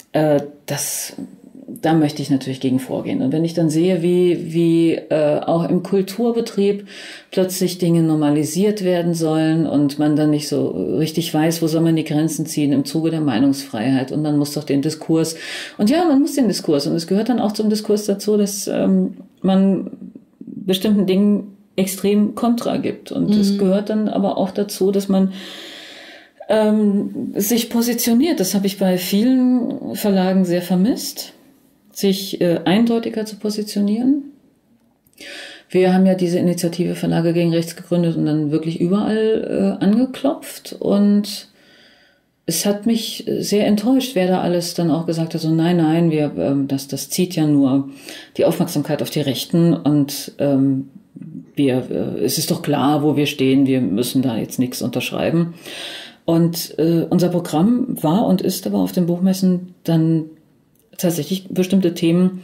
da möchte ich natürlich gegen vorgehen. Und wenn ich dann sehe, wie auch im Kulturbetrieb plötzlich Dinge normalisiert werden sollen und man dann nicht so richtig weiß, wo soll man die Grenzen ziehen im Zuge der Meinungsfreiheit, und man muss doch den Diskurs, und ja, man muss den Diskurs, und es gehört dann auch zum Diskurs dazu, dass man bestimmten Dingen extrem Kontra gibt, und es gehört dann aber auch dazu, dass man sich positioniert. Das habe ich bei vielen Verlagen sehr vermisst, sich eindeutiger zu positionieren. Wir haben ja diese Initiative Verlage gegen Rechts gegründet und dann wirklich überall angeklopft, und es hat mich sehr enttäuscht, wer da alles dann auch gesagt hat, so nein, das zieht ja nur die Aufmerksamkeit auf die Rechten, und es ist doch klar, wo wir stehen, wir müssen da jetzt nichts unterschreiben. Und unser Programm war und ist aber auf den Buchmessen dann tatsächlich bestimmte Themen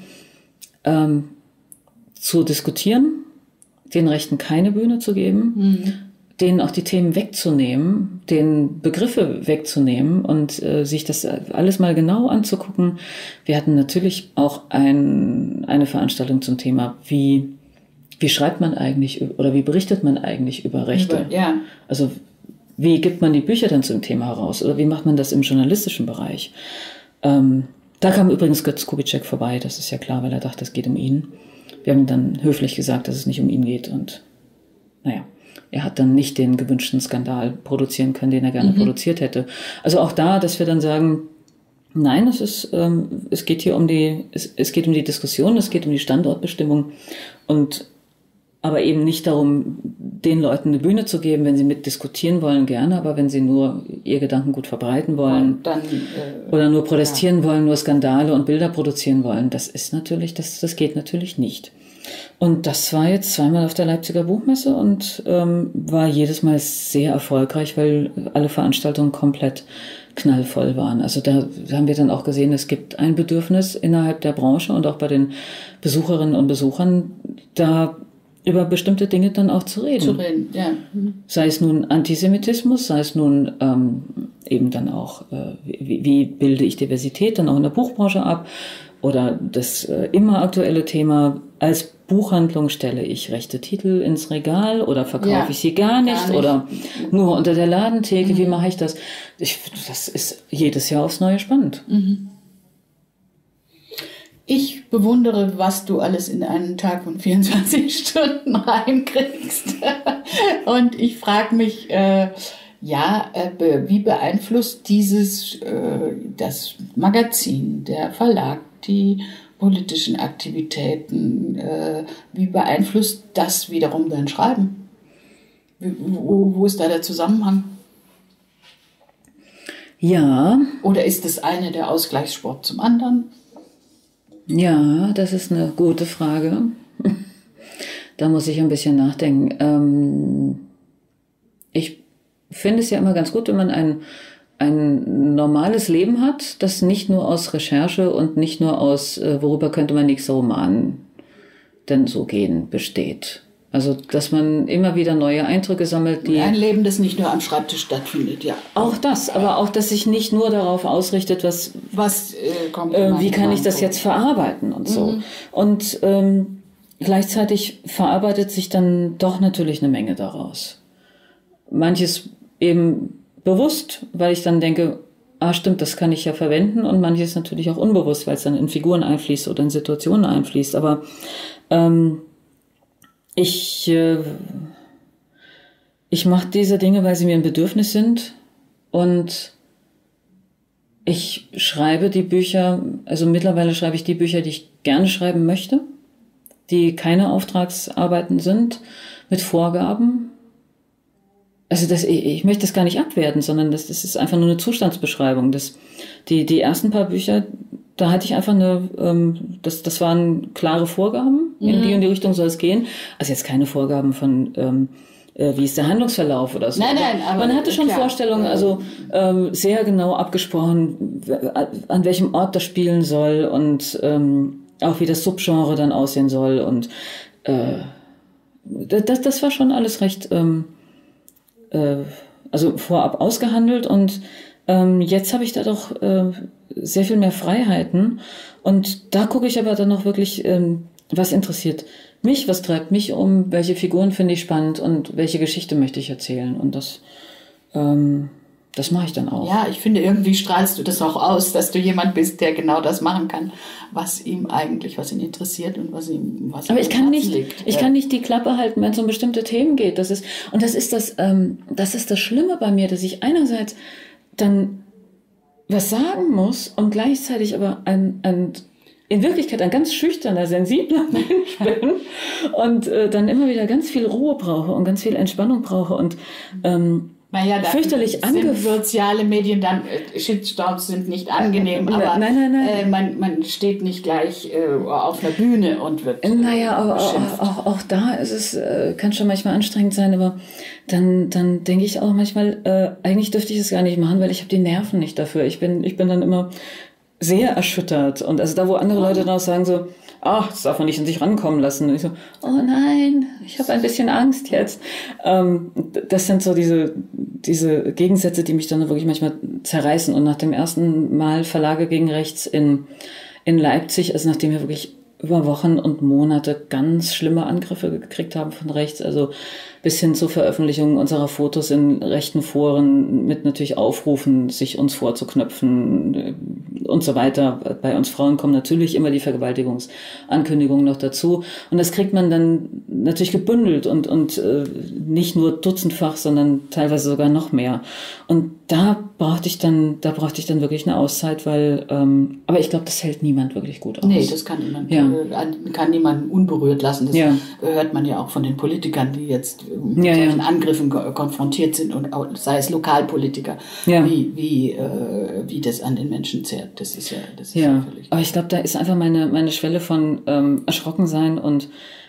zu diskutieren, den Rechten keine Bühne zu geben, denen auch die Themen wegzunehmen, den Begriffe wegzunehmen und sich das alles mal genau anzugucken. Wir hatten natürlich auch eine Veranstaltung zum Thema, wie schreibt man eigentlich oder wie berichtet man eigentlich über Rechte? Ja. Also wie gibt man die Bücher dann zum Thema heraus, oder wie macht man das im journalistischen Bereich? Da kam übrigens Götz Kubitschek vorbei, das ist ja klar, weil er dachte, es geht um ihn. Wir haben dann höflich gesagt, dass es nicht um ihn geht, und naja, er hat dann nicht den gewünschten Skandal produzieren können, den er gerne produziert hätte. Also auch da, dass wir dann sagen, nein, es geht hier es geht um die Diskussion, es geht um die Standortbestimmung, und aber eben nicht darum, den Leuten eine Bühne zu geben, wenn sie mitdiskutieren wollen, gerne, aber wenn sie nur ihr Gedankengut verbreiten wollen dann, oder nur protestieren wollen, nur Skandale und Bilder produzieren wollen, das geht natürlich nicht. Und das war jetzt zweimal auf der Leipziger Buchmesse und war jedes Mal sehr erfolgreich, weil alle Veranstaltungen komplett knallvoll waren. Also da haben wir dann auch gesehen, es gibt ein Bedürfnis innerhalb der Branche und auch bei den Besucherinnen und Besuchern, da über bestimmte Dinge dann auch zu reden. Ja. Sei es nun Antisemitismus, sei es nun eben dann auch, wie bilde ich Diversität dann auch in der Buchbranche ab, oder das immer aktuelle Thema, als Buchhandlung stelle ich rechte Titel ins Regal oder verkaufe ich sie gar nicht oder nur unter der Ladentheke, wie mache ich das? Das ist jedes Jahr aufs Neue spannend. Ich bewundere, was du alles in einen Tag von 24 Stunden reinkriegst. Und ich frage mich, wie beeinflusst das Magazin, der Verlag, die politischen Aktivitäten, wie beeinflusst das wiederum dein Schreiben? Wo ist da der Zusammenhang? Ja. Oder ist das eine der Ausgleichssport zum anderen? Ja, das ist eine gute Frage. Da muss ich ein bisschen nachdenken. Ich finde es ja immer ganz gut, wenn man ein normales Leben hat, das nicht nur aus Recherche und nicht nur aus, worüber könnte mein nächster Roman denn so gehen, besteht. Also, dass man immer wieder neue Eindrücke sammelt, die... Ein Leben, das nicht nur am Schreibtisch stattfindet, ja. Auch das, aber auch, dass sich nicht nur darauf ausrichtet, wie kann ich das jetzt verarbeiten und so. Und gleichzeitig verarbeitet sich dann doch natürlich eine Menge daraus. Manches eben bewusst, weil ich dann denke, stimmt, das kann ich ja verwenden, und manches natürlich auch unbewusst, weil es dann in Figuren einfließt oder in Situationen einfließt. Aber ich mache diese Dinge, weil sie mir ein Bedürfnis sind, und ich schreibe die Bücher, also mittlerweile schreibe ich die Bücher, die ich gerne schreiben möchte, die keine Auftragsarbeiten sind, mit Vorgaben. Also ich möchte das gar nicht abwerten, sondern das ist einfach nur eine Zustandsbeschreibung. Die ersten paar Bücher, da hatte ich einfach das waren klare Vorgaben, in die und die Richtung soll es gehen. Also jetzt keine Vorgaben von, wie ist der Handlungsverlauf oder so. Nein, aber man hatte schon Vorstellungen, also sehr genau abgesprochen, an welchem Ort das spielen soll und auch wie das Subgenre dann aussehen soll. Und das war schon alles recht... also vorab ausgehandelt, und jetzt habe ich da doch sehr viel mehr Freiheiten, und da gucke ich aber dann noch wirklich, was interessiert mich, was treibt mich um, welche Figuren finde ich spannend und welche Geschichte möchte ich erzählen, und das mache ich dann auch. Ja, ich finde, irgendwie strahlst du das auch aus, dass du jemand bist, der genau das machen kann, was ihn interessiert und was ihm Aber ich kann nicht die Klappe halten, wenn es um bestimmte Themen geht. Das ist das Schlimme bei mir, dass ich einerseits dann was sagen muss und gleichzeitig aber in Wirklichkeit ein ganz schüchterner, sensibler Mensch bin und dann immer wieder ganz viel Ruhe brauche und ganz viel Entspannung brauche und fürchterlich soziale Medien, dann Shitstorms sind nicht angenehm, aber nein. Man steht nicht gleich auf einer Bühne und wird Naja, aber auch da ist es, kann schon manchmal anstrengend sein, aber dann denke ich auch manchmal, eigentlich dürfte ich es gar nicht machen, weil ich habe die Nerven nicht dafür. Ich bin dann immer sehr erschüttert, und also da, wo andere Leute dann auch sagen so, das darf man nicht an sich rankommen lassen. Und ich so, oh nein, ich habe ein bisschen Angst jetzt. Das sind so diese Gegensätze, die mich dann wirklich manchmal zerreißen. Und nach dem ersten Mal Verlage gegen Rechts in Leipzig, also nachdem wir wirklich über Wochen und Monate ganz schlimme Angriffe gekriegt haben von rechts, also bis hin zur Veröffentlichung unserer Fotos in rechten Foren mit natürlich Aufrufen, sich uns vorzuknöpfen und so weiter. Bei uns Frauen kommen natürlich immer die Vergewaltigungsankündigungen noch dazu. Und das kriegt man dann natürlich gebündelt und nicht nur dutzendfach, sondern teilweise sogar noch mehr. Und da brauchte ich dann wirklich eine Auszeit, weil, aber ich glaube, das hält niemand wirklich gut aus. Nee, das kann niemand. Ja. kann niemanden unberührt lassen. Das Ja. hört man ja auch von den Politikern, die jetzt mit solchen Angriffen konfrontiert sind, und auch, sei es Lokalpolitiker, wie das an den Menschen zehrt. Das ist ja völlig. Aber ich glaube, da ist einfach meine Schwelle von erschrocken sein und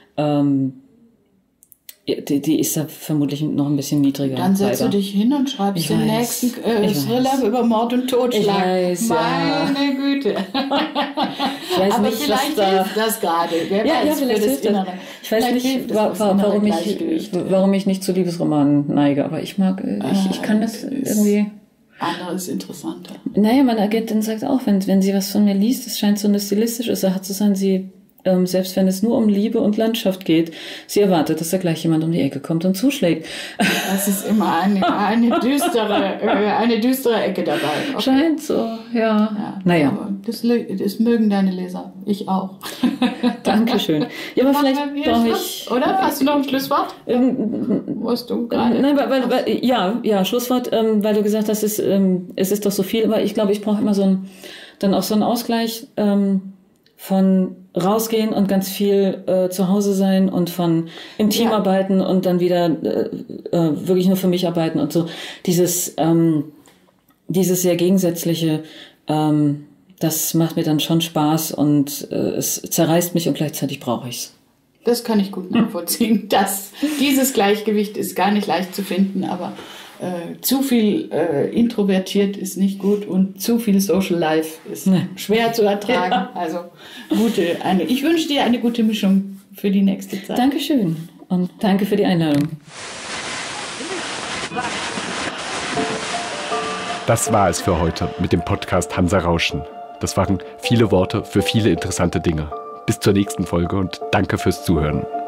die ist da vermutlich noch ein bisschen niedriger. Dann setzt du dich hin und schreibst den nächsten Thriller über Mord und Totschlag. Meine Güte. Aber nicht, vielleicht hilft das gerade. Wer weiß, vielleicht hilft das. Ich weiß nicht, warum ich nicht zu Liebesromanen neige, aber ich mag, ich kann das irgendwie... Andere ist interessanter. Naja, meine Agentin sagt auch, wenn sie was von mir liest, es scheint so eine stilistische Sache zu sein, selbst wenn es nur um Liebe und Landschaft geht, sie erwartet, dass da gleich jemand um die Ecke kommt und zuschlägt. Das ist immer eine düstere Ecke dabei. Okay. Scheint so, ja. Naja. Das mögen deine Leser. Ich auch. Dankeschön. Ja, aber vielleicht brauche ich... Oder? Hast du noch ein Schlusswort? Musst du gerade? Nein, weil Schlusswort, weil du gesagt hast, es ist doch so viel, aber ich glaube, ich brauche immer dann auch so einen Ausgleich von rausgehen und ganz viel zu Hause sein und von im Team arbeiten und dann wieder wirklich nur für mich arbeiten und so. Dieses sehr Gegensätzliche, das macht mir dann schon Spaß und es zerreißt mich und gleichzeitig brauche ich's. Das kann ich gut nachvollziehen. Dieses Gleichgewicht ist gar nicht leicht zu finden, aber zu viel introvertiert ist nicht gut und zu viel Social Life ist schwer zu ertragen. Ja. Also ich wünsche dir eine gute Mischung für die nächste Zeit. Dankeschön und danke für die Einladung. Das war es für heute mit dem Podcast Hansa Rauschen. Das waren viele Worte für viele interessante Dinge. Bis zur nächsten Folge und danke fürs Zuhören.